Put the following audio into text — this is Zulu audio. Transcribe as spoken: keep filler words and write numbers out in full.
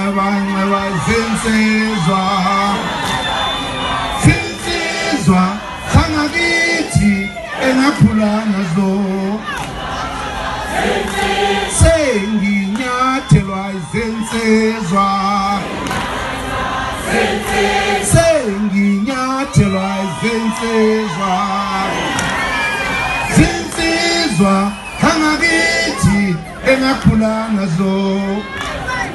ngaba zinsizwa zinsizwa zangakithi engakhula nazo senginyathelwa zinsizwa senginyathelwa zinsizwa zinsizwa zangakithi engakhula nazo